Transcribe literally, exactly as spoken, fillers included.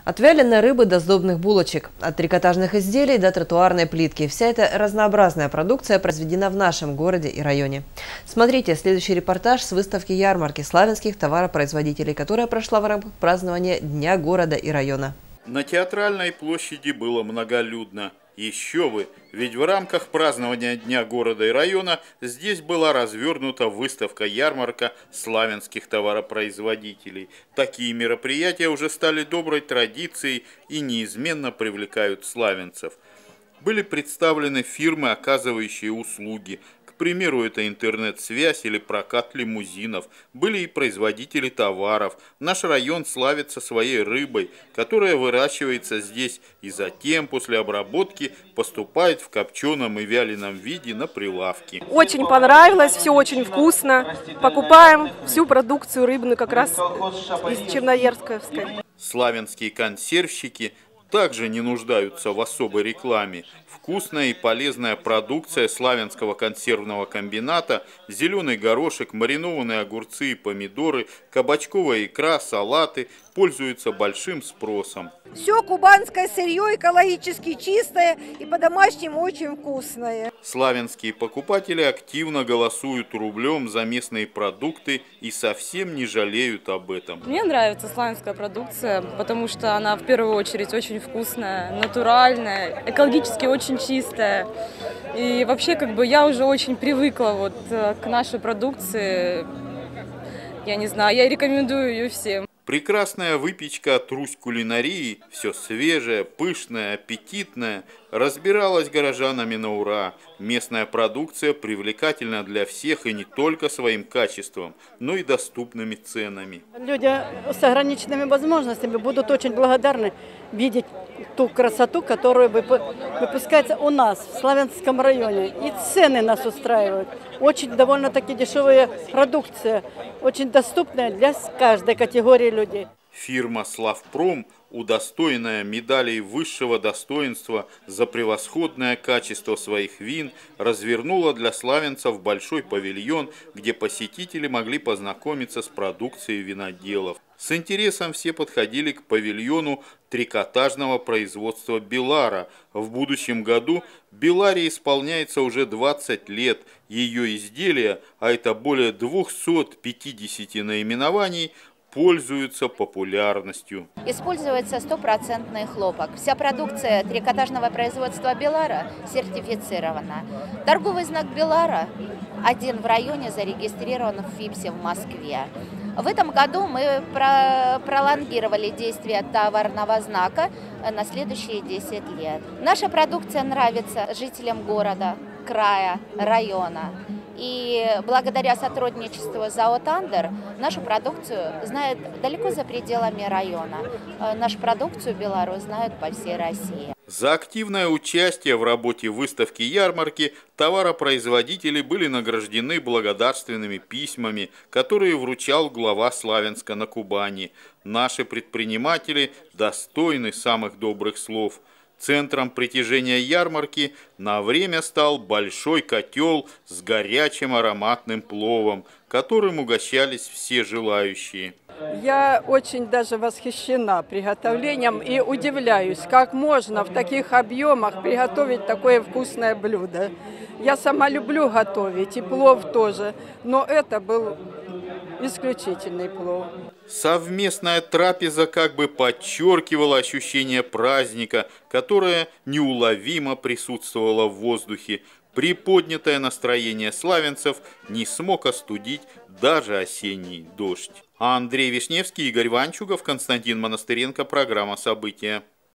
От вяленой рыбы до сдобных булочек, от трикотажных изделий до тротуарной плитки. Вся эта разнообразная продукция произведена в нашем городе и районе. Смотрите следующий репортаж с выставки ярмарки славянских товаропроизводителей, которая прошла в рамках празднования Дня города и района. На Театральной площади было многолюдно. Еще бы, ведь в рамках празднования Дня города и района здесь была развернута выставка-ярмарка славянских товаропроизводителей. Такие мероприятия уже стали доброй традицией и неизменно привлекают славянцев. Были представлены фирмы, оказывающие услуги. К примеру, это интернет-связь или прокат лимузинов. Были и производители товаров. Наш район славится своей рыбой, которая выращивается здесь и затем после обработки поступает в копченом и вяленом виде на прилавки. Очень понравилось, все очень вкусно. Покупаем всю продукцию рыбную как раз из Черноярской. Славянские консервщики также не нуждаются в особой рекламе. Вкусная и полезная продукция славянского консервного комбината, зеленый горошек, маринованные огурцы и помидоры, кабачковая икра, салаты пользуются большим спросом. Все кубанское сырье экологически чистое и по-домашнему очень вкусное. Славянские покупатели активно голосуют рублем за местные продукты и совсем не жалеют об этом. Мне нравится славянская продукция, потому что она в первую очередь очень вкусная, натуральная, экологически очень чистая. И вообще как бы я уже очень привыкла вот к нашей продукции. Я не знаю, я рекомендую ее всем. Прекрасная выпечка от Русь кулинарии, все свежее, пышное, аппетитное, разбиралась горожанами на ура. Местная продукция привлекательна для всех и не только своим качеством, но и доступными ценами. Люди с ограниченными возможностями будут очень благодарны видеть ту красоту, которая выпускается у нас в Славянском районе. И цены нас устраивают. Очень довольно-таки дешевая продукция, очень доступная для каждой категории людей. Фирма «Славпром», удостоенная медалей высшего достоинства за превосходное качество своих вин, развернула для славянцев большой павильон, где посетители могли познакомиться с продукцией виноделов. С интересом все подходили к павильону трикотажного производства Белара. В будущем году Беларе исполняется уже двадцать лет. Ее изделия, а это более двухсот пятидесяти наименований, пользуются популярностью. Используется стопроцентный хлопок. Вся продукция трикотажного производства Белара сертифицирована. Торговый знак Белара один в районе зарегистрирован в ФИПСе в Москве. В этом году мы пролонгировали действие товарного знака на следующие десять лет. Наша продукция нравится жителям города, края, района. И благодаря сотрудничеству с ЗАО «Тандер» нашу продукцию знают далеко за пределами района. Нашу продукцию Беларусь знают по всей России. За активное участие в работе выставки-ярмарки товаропроизводители были награждены благодарственными письмами, которые вручал глава Славянска на Кубани. Наши предприниматели достойны самых добрых слов. Центром притяжения ярмарки на время стал большой котел с горячим ароматным пловом, которым угощались все желающие. Я очень даже восхищена приготовлением и удивляюсь, как можно в таких объемах приготовить такое вкусное блюдо. Я сама люблю готовить, и плов тоже, но это был исключительный плов. Совместная трапеза как бы подчеркивала ощущение праздника, которое неуловимо присутствовало в воздухе. Приподнятое настроение славянцев не смог остудить даже осенний дождь. Андрей Вишневский, Игорь Ванчугов, Константин Монастыренко. Программа «События».